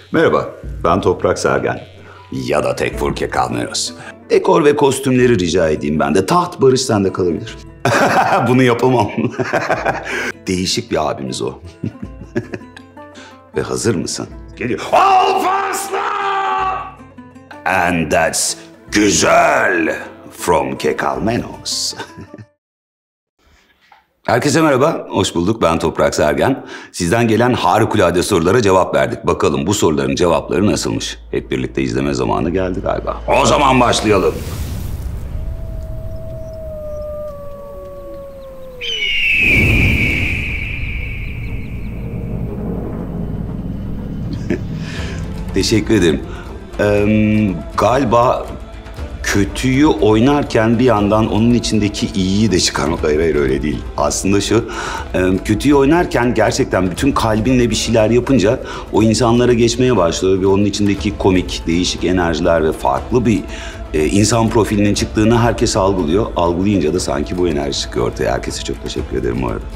Merhaba, ben Toprak Sergen. Ya da Tekfur Kekalmeros. Dekor ve kostümleri rica edeyim ben de. Taht Barış sende kalabilir. Bunu yapamam. Değişik bir abimiz o. Ve hazır mısın? Geliyor. Alparslan! And that's güzel from Kekalmenos. Herkese merhaba, hoş bulduk. Ben Toprak Sergen. Sizden gelen harikulade sorulara cevap verdik. Bakalım bu soruların cevapları nasılmış? Hep birlikte izleme zamanı geldi galiba. O zaman başlayalım. Teşekkür ederim. Galiba kötüyü oynarken bir yandan onun içindeki iyiyi de çıkarmak. Hayır öyle değil. Aslında şu, kötüyü oynarken gerçekten bütün kalbinle bir şeyler yapınca o insanlara geçmeye başlıyor ve onun içindeki komik, değişik enerjiler ve farklı bir insan profilinin çıktığını herkes algılıyor. Algılayınca da sanki bu enerji çıkıyor ortaya. Herkese çok teşekkür ederim bu arada.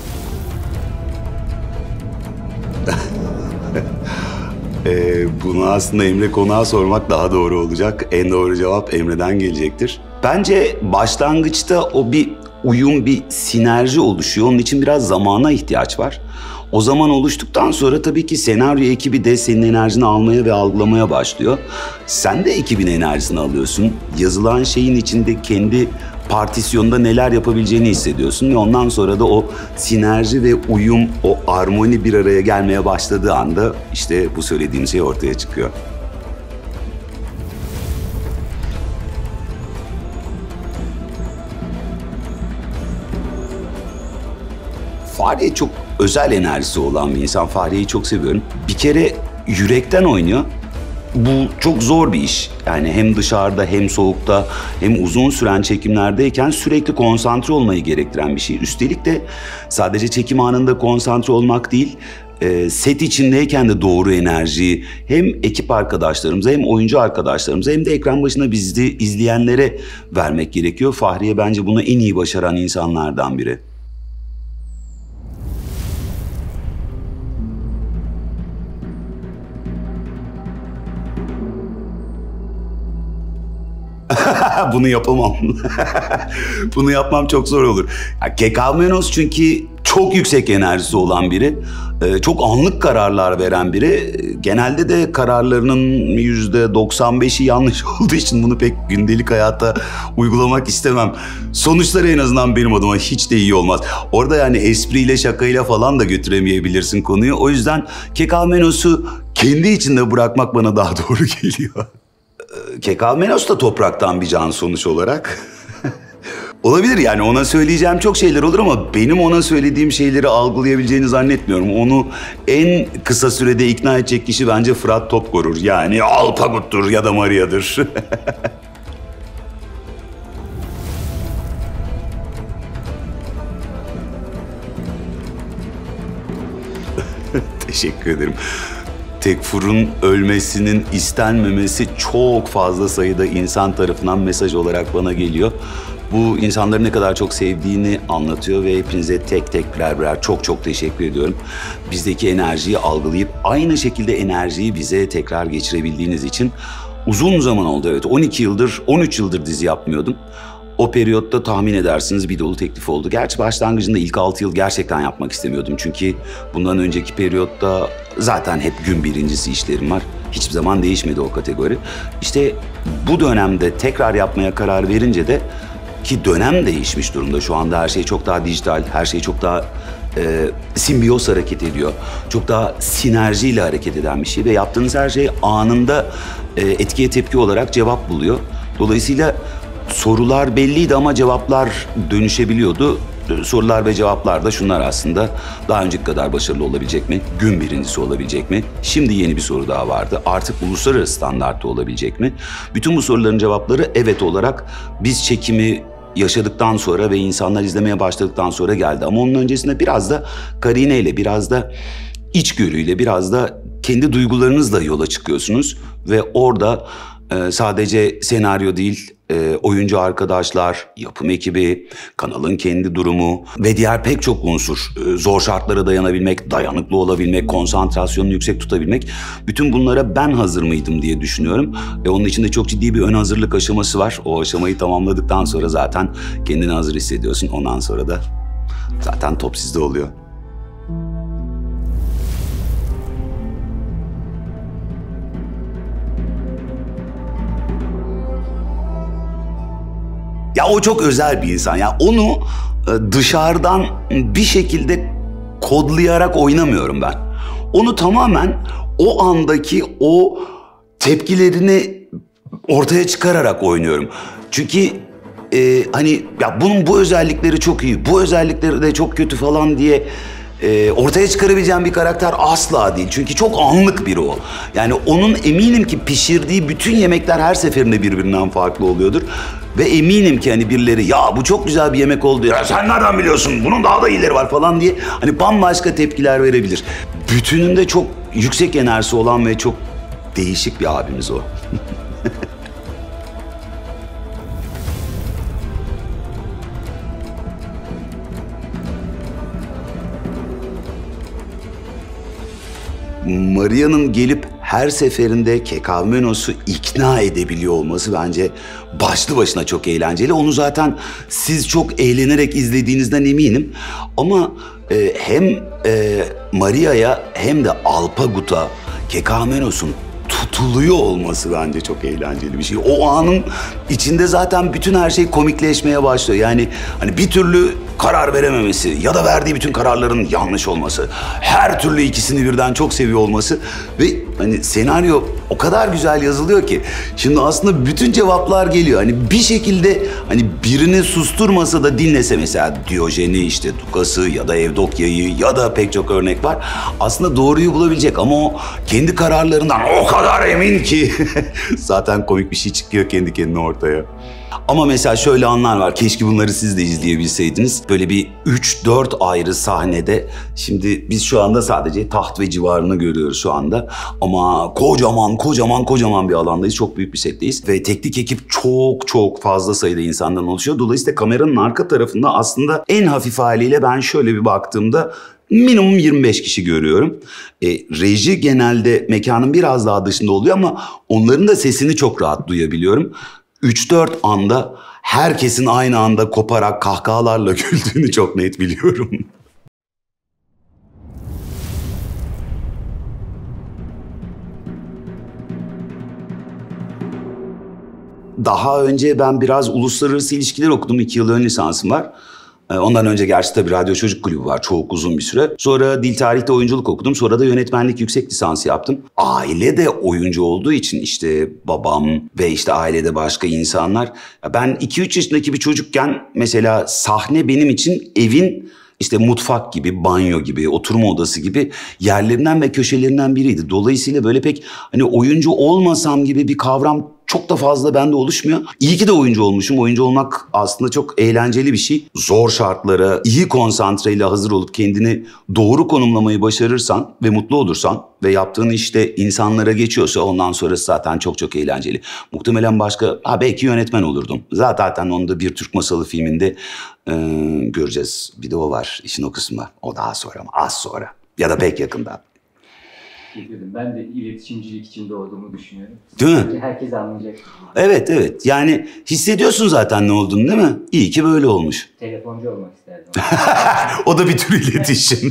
Bunu aslında Emre Konak'a sormak daha doğru olacak. En doğru cevap Emre'den gelecektir. Bence başlangıçta o bir uyum, bir sinerji oluşuyor. Onun için biraz zamana ihtiyaç var. O zaman oluştuktan sonra tabii ki senaryo ekibi de senin enerjini almaya ve algılamaya başlıyor. Sen de ekibin enerjisini alıyorsun. Yazılan şeyin içinde kendi partisyonda neler yapabileceğini hissediyorsun ve ondan sonra da o sinerji ve uyum, o armoni bir araya gelmeye başladığı anda işte bu söylediğim şey ortaya çıkıyor. Fahriye çok özel enerjisi olan bir insan. Fahriye'yi çok seviyorum. Bir kere yürekten oynuyor. Bu çok zor bir iş. Yani hem dışarıda hem soğukta hem uzun süren çekimlerdeyken sürekli konsantre olmayı gerektiren bir şey. Üstelik de sadece çekim anında konsantre olmak değil, set içindeyken de doğru enerjiyi hem ekip arkadaşlarımıza hem oyuncu arkadaşlarımıza hem de ekran başında bizi izleyenlere vermek gerekiyor. Fahriye bence bunu en iyi başaran insanlardan biri. Bunu yapamam. Bunu yapmam çok zor olur. Kekalmenos çünkü çok yüksek enerjisi olan biri. Çok anlık kararlar veren biri. Genelde de kararlarının %95'i yanlış olduğu için bunu pek gündelik hayata uygulamak istemem. Sonuçları en azından benim adıma hiç de iyi olmaz. Orada yani espriyle şakayla falan da götüremeyebilirsin konuyu. O yüzden Kekalmenos'u kendi içinde bırakmak bana daha doğru geliyor. Kekalmenos da topraktan bir can sonuç olarak. Olabilir yani ona söyleyeceğim çok şeyler olur ama benim ona söylediğim şeyleri algılayabileceğini zannetmiyorum. Onu en kısa sürede ikna edecek kişi bence Fırat Topkorur. Yani Alpagut'tur ya da Maria'dır. Teşekkür ederim. Tekfur'un ölmesinin istenmemesi çok fazla sayıda insan tarafından mesaj olarak bana geliyor. Bu insanları ne kadar çok sevdiğini anlatıyor ve hepinize tek tek birer çok teşekkür ediyorum. Bizdeki enerjiyi algılayıp aynı şekilde enerjiyi bize tekrar geçirebildiğiniz için uzun zaman oldu evet. 12 yıldır, 13 yıldır dizi yapmıyordum. O periyotta tahmin edersiniz bir dolu teklif oldu. Gerçi başlangıcında ilk 6 yıl gerçekten yapmak istemiyordum. Çünkü bundan önceki periyotta zaten hep gün birincisi işlerim var. Hiçbir zaman değişmedi o kategori. İşte bu dönemde tekrar yapmaya karar verince de ki dönem değişmiş durumda. Şu anda her şey çok daha dijital, her şey çok daha simbiyoz hareket ediyor. Çok daha sinerjiyle hareket eden bir şey ve yaptığınız her şey anında etkiye tepki olarak cevap buluyor. Dolayısıyla sorular belliydi ama cevaplar dönüşebiliyordu. Sorular ve cevaplar da şunlar aslında. Daha önceki kadar başarılı olabilecek mi? Gün birincisi olabilecek mi? Şimdi yeni bir soru daha vardı. Artık uluslararası standartta olabilecek mi? Bütün bu soruların cevapları evet olarak biz çekimi yaşadıktan sonra ve insanlar izlemeye başladıktan sonra geldi. Ama onun öncesinde biraz da karineyle, biraz da içgörüyle, biraz da kendi duygularınızla yola çıkıyorsunuz. Ve orada sadece senaryo değil, oyuncu arkadaşlar, yapım ekibi, kanalın kendi durumu ve diğer pek çok unsur. Zor şartlara dayanabilmek, dayanıklı olabilmek, konsantrasyonunu yüksek tutabilmek. Bütün bunlara ben hazır mıydım diye düşünüyorum. Onun için de çok ciddi bir ön hazırlık aşaması var. O aşamayı tamamladıktan sonra zaten kendini hazır hissediyorsun. Ondan sonra da zaten top sizde oluyor. Ya o çok özel bir insan. Ya onu dışarıdan bir şekilde kodlayarak oynamıyorum ben. Onu tamamen o andaki o tepkilerini ortaya çıkararak oynuyorum. Çünkü hani ya bunun bu özellikleri çok iyi, bu özellikleri de çok kötü falan diye ortaya çıkarabileceğim bir karakter asla değil. Çünkü çok anlık biri o. Yani onun eminim ki pişirdiği bütün yemekler her seferinde birbirinden farklı oluyordur. Ve eminim ki hani birileri ya bu çok güzel bir yemek oldu ya sen nereden biliyorsun bunun daha da iyileri var falan diye hani bambaşka tepkiler verebilir. Bütününde çok yüksek enerjisi olan ve çok değişik bir abimiz o. Maria'nın gelip her seferinde Kekavmenos'u ikna edebiliyor olması bence başlı başına çok eğlenceli. Onu zaten siz çok eğlenerek izlediğinizden eminim. Ama hem Maria'ya hem de Alpagut'a Kekavmenos'un tutuluyor olması bence çok eğlenceli bir şey. O anın içinde zaten bütün her şey komikleşmeye başlıyor. Yani hani bir türlü karar verememesi ya da verdiği bütün kararların yanlış olması, her türlü ikisini birden çok seviyor olması ve hani senaryo o kadar güzel yazılıyor ki şimdi aslında bütün cevaplar geliyor. Hani bir şekilde hani birini susturmasa da dinlese mesela Diyojen'i işte Dukas'ı ya da Evdokya'yı ya da pek çok örnek var. Aslında doğruyu bulabilecek ama o kendi kararlarından o kadar emin ki zaten komik bir şey çıkıyor kendi kendine ortaya. Ama mesela şöyle anlar var. Keşke bunları siz de izleyebilseydiniz. Böyle bir 3-4 ayrı sahnede. Şimdi biz şu anda sadece taht ve civarını görüyoruz şu anda. Ama kocaman bir alandayız. Çok büyük bir setteyiz. Ve teknik ekip çok fazla sayıda insandan oluşuyor. Dolayısıyla kameranın arka tarafında aslında en hafif haliyle ben şöyle bir baktığımda minimum 25 kişi görüyorum. Reji genelde mekanın biraz daha dışında oluyor ama onların da sesini çok rahat duyabiliyorum. 3-4 anda herkesin aynı anda koparak kahkahalarla güldüğünü çok net biliyorum. Daha önce ben biraz uluslararası ilişkiler okudum. 2 yıl ön lisansım var. Ondan önce gerçi tabii Radyo Çocuk Kulübü var çok uzun bir süre. Sonra dil tarihte oyunculuk okudum. Sonra da yönetmenlik yüksek lisansı yaptım. Aile de oyuncu olduğu için işte babam ve işte ailede başka insanlar. Ben 2-3 yaşındaki bir çocukken mesela sahne benim için evin işte mutfak gibi, banyo gibi, oturma odası gibi yerlerinden ve köşelerinden biriydi. Dolayısıyla böyle pek hani oyuncu olmasam gibi bir kavram çok da fazla bende oluşmuyor. İyi ki de oyuncu olmuşum. Oyuncu olmak aslında çok eğlenceli bir şey. Zor şartlara iyi konsantreyle hazır olup kendini doğru konumlamayı başarırsan ve mutlu olursan ve yaptığın işte insanlara geçiyorsa ondan sonrası zaten çok eğlenceli. Muhtemelen başka, belki yönetmen olurdum. Zaten onu da bir Türk masalı filminde göreceğiz. Bir de o var, işin o kısmı. O daha sonra ama az sonra ya da pek yakında. Ben de iletişimcilik için doğduğumu düşünüyorum. Değil mi? Herkes anlayacak. Evet. Yani hissediyorsun zaten ne olduğunu değil mi? İyi ki böyle olmuş. Telefoncu olmak isterdim. O da bir tür iletişim.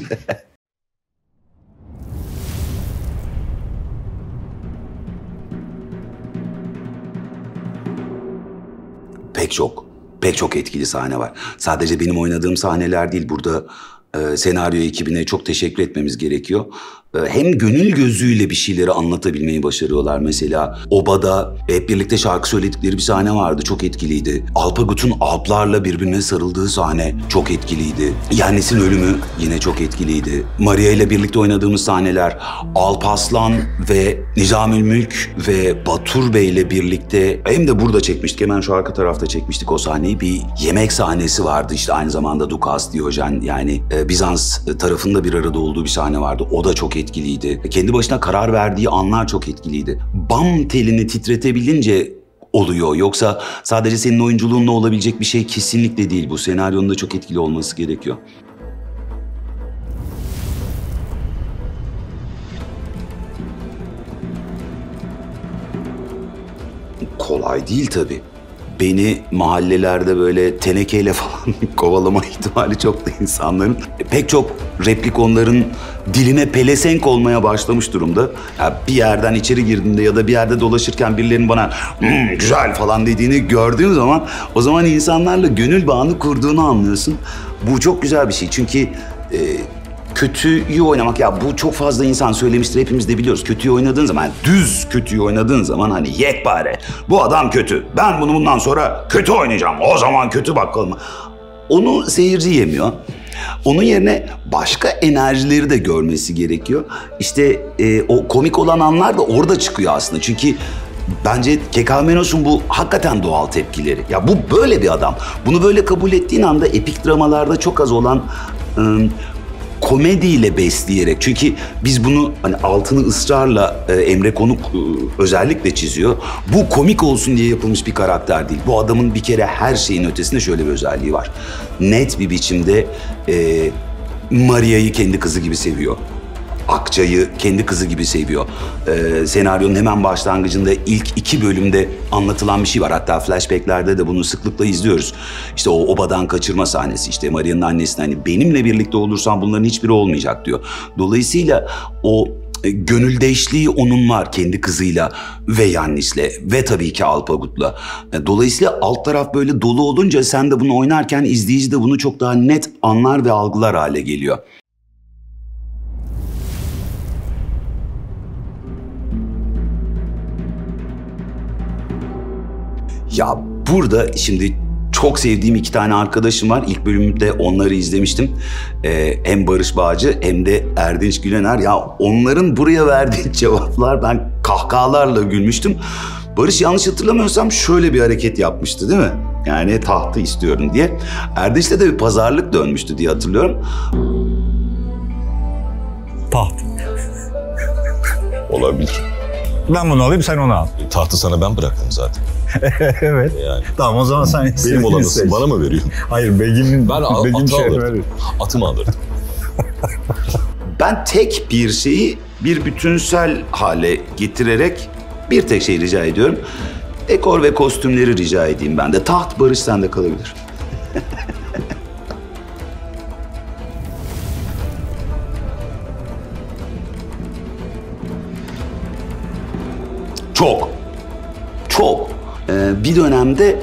Pek çok etkili sahne var. Sadece benim oynadığım sahneler değil. Burada senaryo ekibine çok teşekkür etmemiz gerekiyor. Hem gönül gözüyle bir şeyleri anlatabilmeyi başarıyorlar. Mesela Oba'da hep birlikte şarkı söyledikleri bir sahne vardı. Çok etkiliydi. Alpagut'un Alplarla birbirine sarıldığı sahne çok etkiliydi. Yannis'in ölümü yine çok etkiliydi. Maria ile birlikte oynadığımız sahneler, Alparslan ve Nizamülmülk ve Batur Bey ile birlikte hem de burada çekmiştik. Hemen şu arka tarafta çekmiştik o sahneyi. Bir yemek sahnesi vardı işte aynı zamanda Dukas, Diyojen yani Bizans tarafında bir arada olduğu bir sahne vardı. O da çok etkiliydi. Kendi başına karar verdiği anlar çok etkiliydi. Bam telini titretebilince oluyor. Yoksa sadece senin oyunculuğunla olabilecek bir şey kesinlikle değil. Bu senaryonun da çok etkili olması gerekiyor. Kolay değil tabii. Beni mahallelerde böyle tenekeyle falan kovalama ihtimali çok da insanların. Pek çok replik onların diline pelesenk olmaya başlamış durumda. Ya bir yerden içeri girdiğimde ya da bir yerde dolaşırken birilerinin bana güzel falan dediğini gördüğüm zaman o zaman insanlarla gönül bağını kurduğunu anlıyorsun. Bu çok güzel bir şey çünkü kötüyü oynamak, ya bu çok fazla insan söylemiştir, hepimiz de biliyoruz. Kötüyü oynadığın zaman, yani düz kötüyü oynadığın zaman hani yekpare, bu adam kötü, ben bunu bundan sonra kötü oynayacağım, o zaman kötü bakalım. Onu seyirci yemiyor. Onun yerine başka enerjileri de görmesi gerekiyor. İşte o komik olan anlar da orada çıkıyor aslında. Çünkü bence Kekamenos'un bu hakikaten doğal tepkileri. Ya bu böyle bir adam. Bunu böyle kabul ettiğin anda epik dramalarda çok az olan komediyle besleyerek, çünkü biz bunu hani altını ısrarla Emre Konuk özellikle çiziyor. Bu komik olsun diye yapılmış bir karakter değil. Bu adamın bir kere her şeyin ötesinde şöyle bir özelliği var. Net bir biçimde Maria'yı kendi kızı gibi seviyor. Akça'yı kendi kızı gibi seviyor. Senaryonun hemen başlangıcında ilk 2 bölümde anlatılan bir şey var. Hatta flashbacklerde de bunu sıklıkla izliyoruz. İşte o obadan kaçırma sahnesi, işte Maria'nın annesine hani benimle birlikte olursan bunların hiçbiri olmayacak diyor. Dolayısıyla o gönüldeşliği onun var kendi kızıyla ve Yannis'le ve tabii ki Alpagut'la. Dolayısıyla alt taraf böyle dolu olunca sen de bunu oynarken izleyici de bunu çok daha net anlar ve algılar hale geliyor. Ya burada şimdi çok sevdiğim 2 tane arkadaşım var. İlk bölümde onları izlemiştim. Hem Barış Bağcı hem de Erdinç Gülener. Ya onların buraya verdiği cevaplar, ben kahkahalarla gülmüştüm. Barış yanlış hatırlamıyorsam şöyle bir hareket yapmıştı değil mi? Yani tahtı istiyorum diye. Erdinç'te de bir pazarlık dönmüştü diye hatırlıyorum. Taht. Olabilir. Ben bunu alayım, sen onu al. Tahtı sana ben bıraktım zaten. Evet. Yani. Tamam, o zaman sen Benim olanı bana mı veriyorsun? Hayır, Begin'in Ben atı alırdım. Atımı alırdım. Ben tek bir şeyi bir bütünsel hale getirerek bir tek şey rica ediyorum. Dekor ve kostümleri rica edeyim ben de. Taht Barış sende kalabilir. Çok. Bir dönemde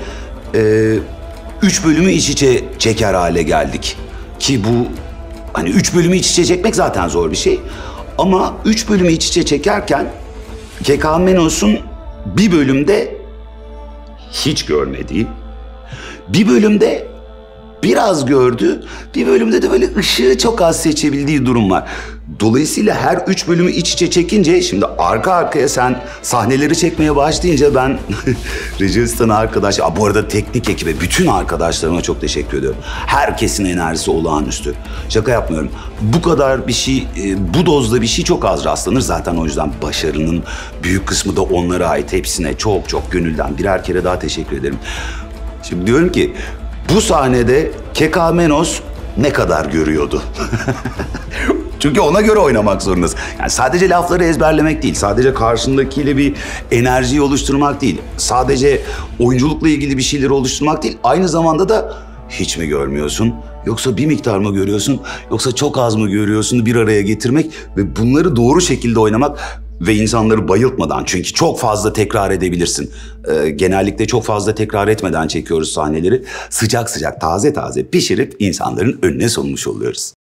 3 bölümü iç içe çeker hale geldik. Ki bu hani 3 bölümü iç içe çekmek zaten zor bir şey. Ama 3 bölümü iç içe çekerken Kekamenos'un bir bölümde hiç görmediği, bir bölümde biraz gördü, bir bölümde de böyle ışığı çok az seçebildiği durum var. Dolayısıyla her 3 bölümü iç içe çekince, şimdi arka arkaya sen sahneleri çekmeye başlayınca ben Reji Usta'na arkadaş, bu arada teknik ekibe, bütün arkadaşlarıma çok teşekkür ediyorum. Herkesin enerjisi olağanüstü. Şaka yapmıyorum. Bu kadar bir şey, bu dozda bir şey çok az rastlanır. Zaten o yüzden başarının büyük kısmı da onlara ait. Hepsine çok çok gönülden birer kere daha teşekkür ederim. Şimdi diyorum ki, bu sahnede Kekamenos ne kadar görüyordu? Çünkü ona göre oynamak zorundasın. Yani sadece lafları ezberlemek değil, sadece karşındakiyle bir enerjiyi oluşturmak değil, sadece oyunculukla ilgili bir şeyleri oluşturmak değil, aynı zamanda da hiç mi görmüyorsun? Yoksa bir miktar mı görüyorsun? Yoksa çok az mı görüyorsun? Bir araya getirmek ve bunları doğru şekilde oynamak ve insanları bayıltmadan, çünkü çok fazla tekrar edebilirsin. Genellikle çok fazla tekrar etmeden çekiyoruz sahneleri. Sıcak sıcak, taze taze pişirip insanların önüne sunmuş oluyoruz.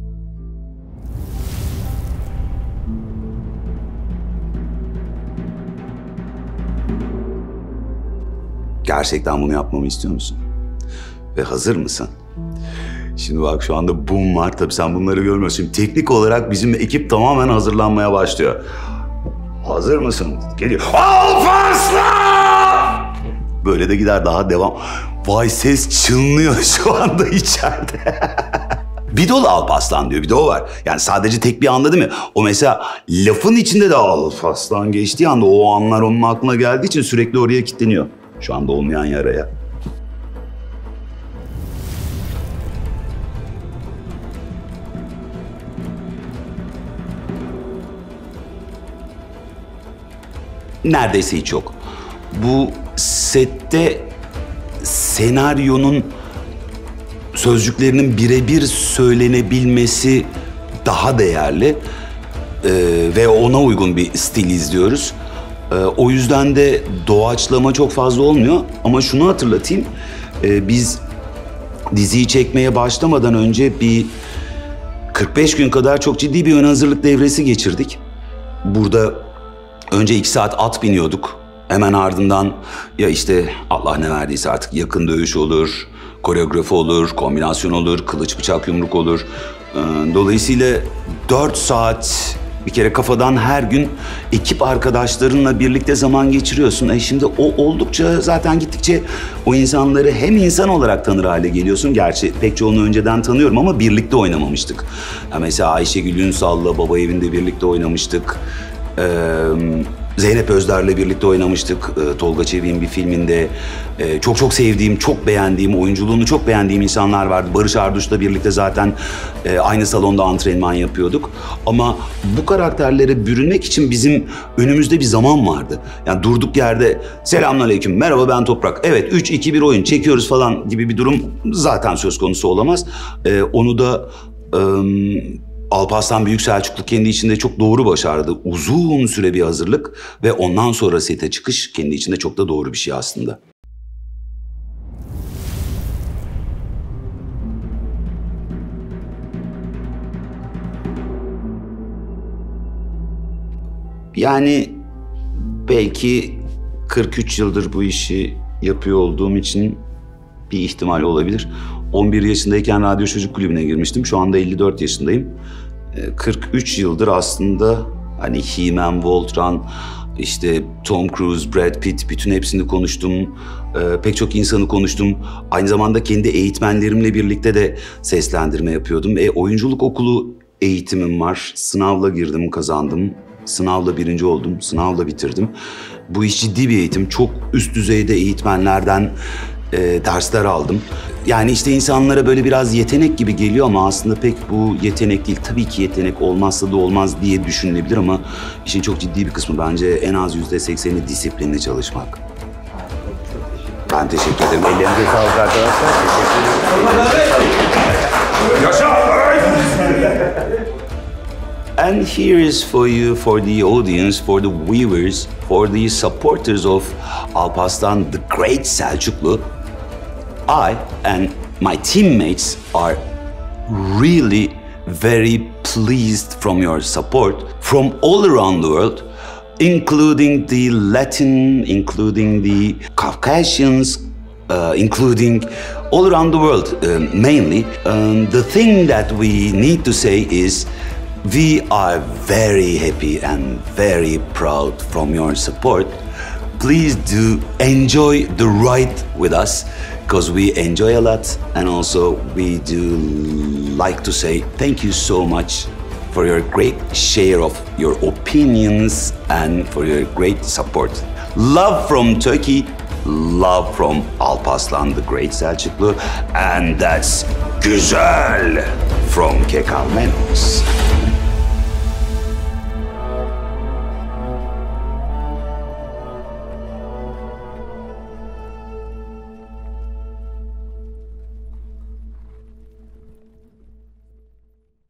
Gerçekten bunu yapmamı istiyor musun? Ve hazır mısın? Şimdi bak, şu anda boom var. Tabii sen bunları görmüyorsun. Şimdi teknik olarak bizim ekip tamamen hazırlanmaya başlıyor. Hazır mısın? Geliyor. Alparslan! Böyle de gider, daha devam. Vay, ses çınlıyor şu anda içeride. Bir dolu Alparslan diyor, bir de o var. Yani sadece tek bir anda değil mi? O mesela lafın içinde de Alparslan geçtiği anda o anlar onun aklına geldiği için sürekli oraya kilitleniyor. şu anda olmayan yaraya. Neredeyse hiç yok. Bu sette senaryonun sözcüklerinin birebir söylenebilmesi daha değerli ve ona uygun bir stil izliyoruz. O yüzden de doğaçlama çok fazla olmuyor. Ama şunu hatırlatayım, biz diziyi çekmeye başlamadan önce bir 45 gün kadar çok ciddi bir ön hazırlık devresi geçirdik. Burada önce 2 saat at biniyorduk. Hemen ardından ya işte Allah ne verdiyse artık yakın dövüş olur, koreografi olur, kombinasyon olur, kılıç bıçak yumruk olur. Dolayısıyla 4 saat bir kere kafadan her gün ekip arkadaşlarınla birlikte zaman geçiriyorsun. Şimdi o oldukça zaten gittikçe o insanları hem insan olarak tanır hale geliyorsun. Gerçi pek çoğunu önceden tanıyorum ama birlikte oynamamıştık. Ya mesela Ayşegül Ünsal'la Baba Evi'nde birlikte oynamıştık. Zeynep Özder'le birlikte oynamıştık. Tolga Çevik'in bir filminde. Çok sevdiğim, çok beğendiğim, oyunculuğunu çok beğendiğim insanlar vardı. Barış Arduş'la birlikte zaten aynı salonda antrenman yapıyorduk. Ama bu karakterlere bürünmek için bizim önümüzde bir zaman vardı. Yani durduk yerde selamünaleyküm, merhaba ben Toprak. Evet 3-2-1 oyun çekiyoruz falan gibi bir durum zaten söz konusu olamaz. Onu da Alparslan Büyük Selçuklu kendi içinde çok doğru başardı. Uzun süre bir hazırlık ve ondan sonra sete çıkış kendi içinde çok da doğru bir şey aslında. Yani belki 43 yıldır bu işi yapıyor olduğum için bir ihtimal olabilir. 11 yaşındayken Radyo Çocuk Kulübü'ne girmiştim. Şu anda 54 yaşındayım. 43 yıldır aslında hani He-Man, Voltron, işte Tom Cruise, Brad Pitt bütün hepsini konuştum. Pek çok insanı konuştum. Aynı zamanda kendi eğitmenlerimle birlikte de seslendirme yapıyordum. Oyunculuk okulu eğitimim var. Sınavla girdim, kazandım. Sınavla birinci oldum, sınavla bitirdim. Bu iş ciddi bir eğitim. Çok üst düzeyde eğitmenlerden dersler aldım. Yani işte insanlara böyle biraz yetenek gibi geliyor ama aslında pek bu yetenek değil. Tabii ki yetenek olmazsa da olmaz diye düşünülebilir ama işin çok ciddi bir kısmı bence en az %80'i disiplinli çalışmak. Ben teşekkür ederim. Ellerinize sağlık arkadaşlar. Teşekkür ederim. Yaşa! And here is for you, for the audience, for the viewers, for the supporters of Alparslan the Great Selçuklu. I and my teammates are really very pleased from your support from all around the world, including the Latin, including the Caucasians, including all around the world, mainly. The thing that we need to say is we are very happy and very proud from your support. Please do enjoy the ride with us because we enjoy a lot, and also we do like to say thank you so much for your great share of your opinions and for your great support. Love from Turkey, love from Alparslan the Great Selçuklu, and that's güzel from Kekal Menos.